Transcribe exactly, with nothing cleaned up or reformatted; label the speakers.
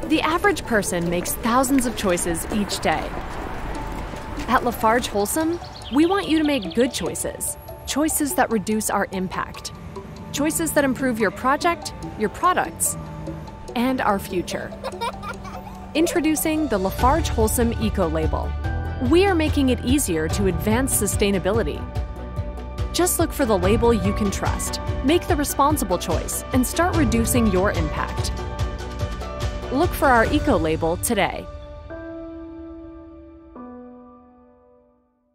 Speaker 1: The average person makes thousands of choices each day. At LafargeHolcim, we want you to make good choices, choices that reduce our impact, choices that improve your project, your products, and our future. Introducing the LafargeHolcim EcoLabel. We are making it easier to advance sustainability. Just look for the label you can trust, make the responsible choice, and start reducing your impact. Look for our EcoLabel today.